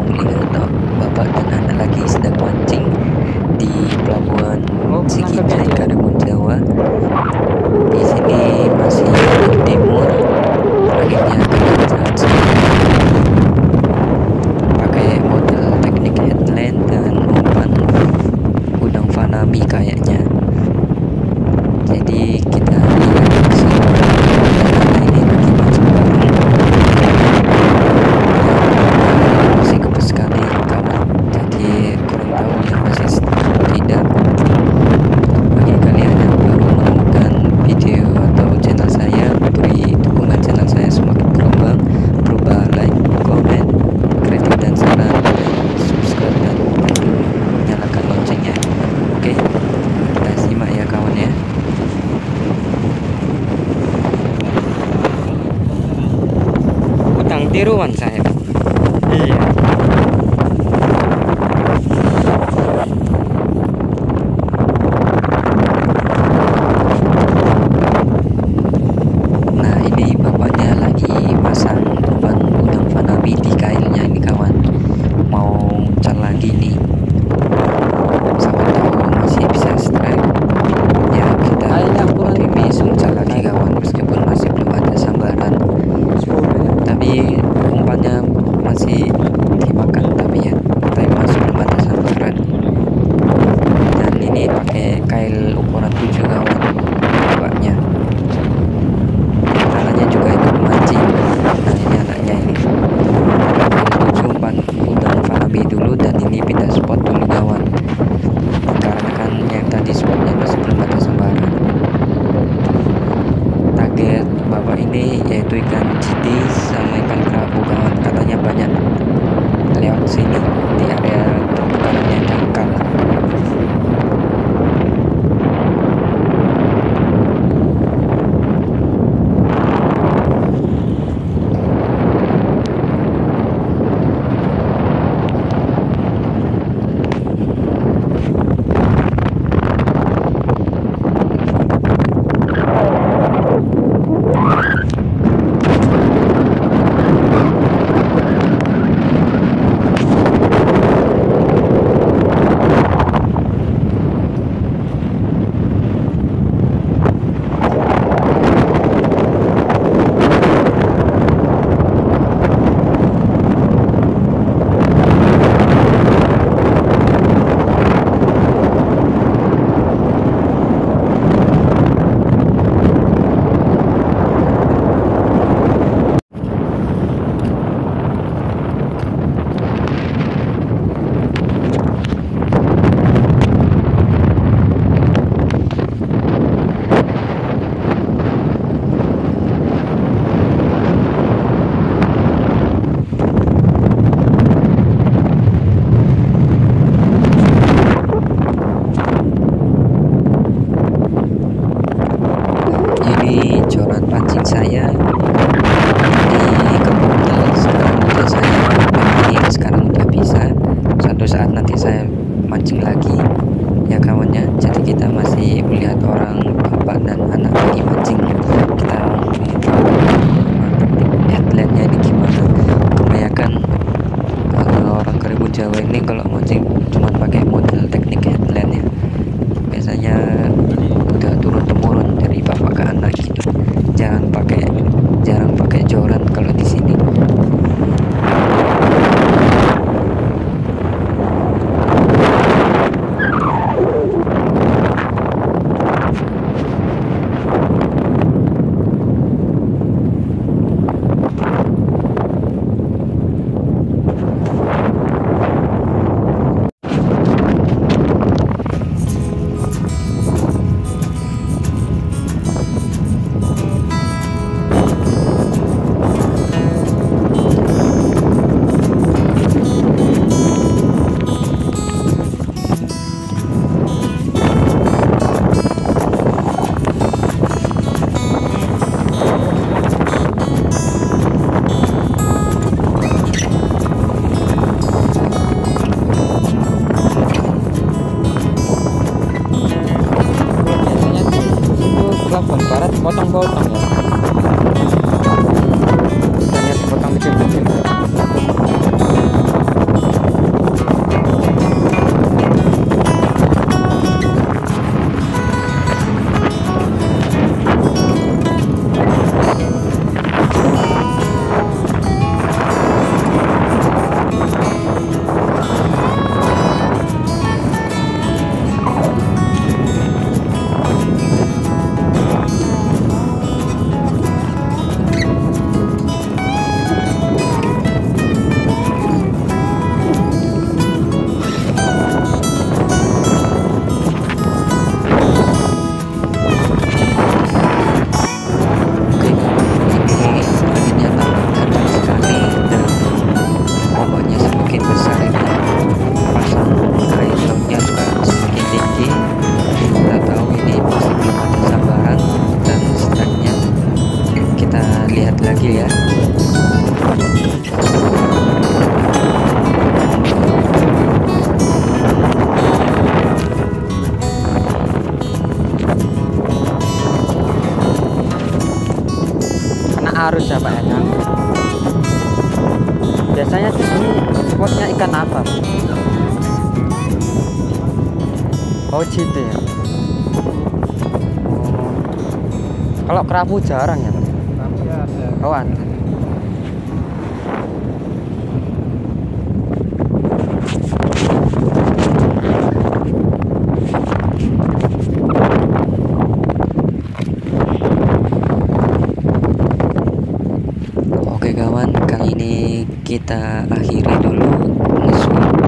melihat Bapak dan anak lagi sedang mancing di pelabuhan Siginjai Karimunjawa. Di sini masih angin timur, anginnya kencang sekali. Pakai model teknik headland dan umpan udang fanami kayaknya. Jadi kita lihat si Bapak dan anak ini lagi mancing bareng. Masih gemes sekali kawan, jadi kurang tahu ya masih atau tidak. Bagi kalian yang baru menemukan video atau channel saya, beri dukungan channel saya semakin berkembang, berubah like, komen, kritik dan saran, dan subscribe dan nyalakan loncengnya. Oke, kita simak ya kawan ya. Utang tiruan saya. Iya. Nah, ini bapaknya lagi pasang umpan udang fanami di kailnya ini kawan. Mau cal lagi nih. Siapa tahu masih bisa strike. Ya, kita optimis cal lagi kawan, meskipun masih belum ada sambaran. Tapi umpannya masih dimakan, tapi masih belum ada sambaran. Dan ini pakai kail ukuran 7 kawan bapaknya. Anaknya juga ikut mancing. Nah, ini anaknya ini kail 7 umpan udang fanami dulu, dan ini pindah spot dulu kawan, karena kan yang tadi spotnya masih belum ada sambaran. Target bapak ini yaitu ikan cidi sama ikan kerapu kawan, katanya banyak lewat sini di area perputarannya dangkal. Ini coran pancing saya di komputer. Sekarang udah saya matiin, sekarang udah bisa. Suatu saat nanti saya mancing lagi ya kawannya. Jadi kita masih melihat orang bapak dan anak lagi mancing. Kita mau tahu teknik headlandnya ini gimana. Kebanyakan orang Karimunjawa ini kalau mancing cuma pakai model teknik headland ya. Biasanya udah turun temurun dari bapak ke anak gitu. Jarang pakai joran kalau di sini. potong-potong ya. Banyak dipotong kecil-kecil. kecil ya. Kena arus ya Pak ya. Biasanya di sini spotnya ikan apa? Oh gitu ya. Kalau kerapu jarang ya? Kerapu ya ada. Oh ada. Oke kawan, kali ini kita akhiri dulu musim